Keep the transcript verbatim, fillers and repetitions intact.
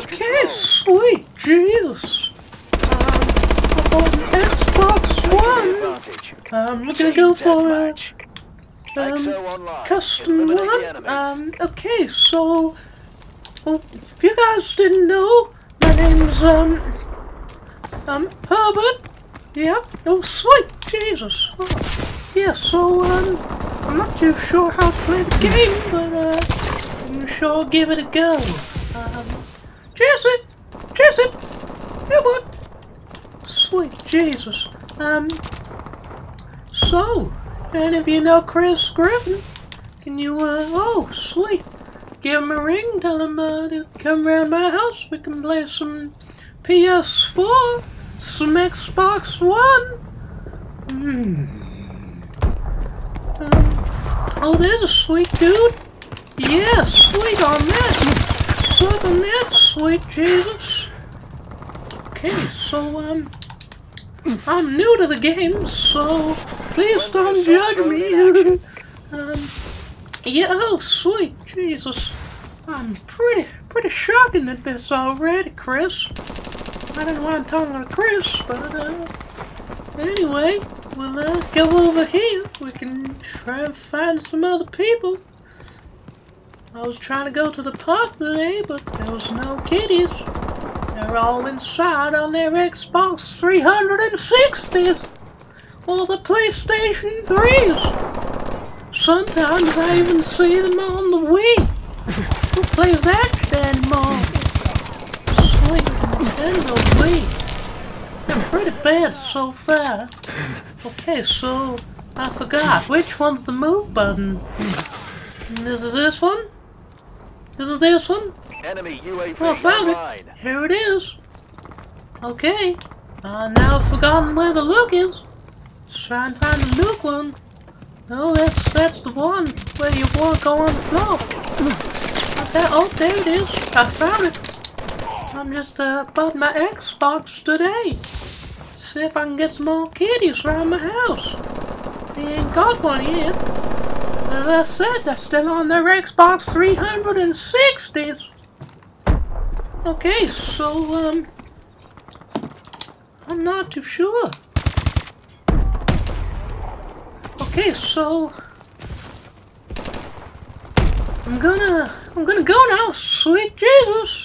Okay, sweet Jesus. Um, I bought an Xbox One. Um, we're gonna go for a um, custom one. Um, okay, so, well, if you guys didn't know, my name's, um, um, Herbert. Yep. Oh, sweet Jesus. Oh, yeah, so, um, I'm not too sure how to play the game, but, uh, I'm sure I'll give it a go. Um, Jesse! Jesse! Hey, what? Sweet Jesus. Um, so, any of you know Chris Griffin? Can you, uh, oh, sweet. Give him a ring, tell him, uh, to come around my house. We can play some P S four, some Xbox One. Hmm. Um, oh, there's a sweet dude. Yeah, sweet on that. Suck on that, sweet Jesus. Okay, so, um, I'm new to the game, so please don't judge me. um, yeah, oh, sweet Jesus. I'm pretty, pretty shocking at this already, Chris. I didn't want to talk to Chris, but, uh, anyway, we'll, uh, go over here. We can try and find some other people. I was trying to go to the park today, but there was no kitties. They're all inside on their Xbox three sixties or the PlayStation threes. Sometimes I even see them on the Wii. Who plays that anymore? Sweet Nintendo Wii. They're pretty bad so far. Okay, so I forgot. Which one's the move button? This is this one? This is this one? Enemy U A V oh, I found online. it. Here it is. Okay. Uh, now I've forgotten where the Luke is. Let's try and find the Luke one. Oh, that's that's the one where you walk on the floor. Not that, oh, there it is. I found it. I'm just uh, bought my Xbox today. See if I can get some more kitties around my house. They ain't got one yet. As I said, they're still on their Xbox three sixties. Okay, so, um, I'm not too sure. Okay, so, I'm gonna, I'm gonna go now, sweet Jesus.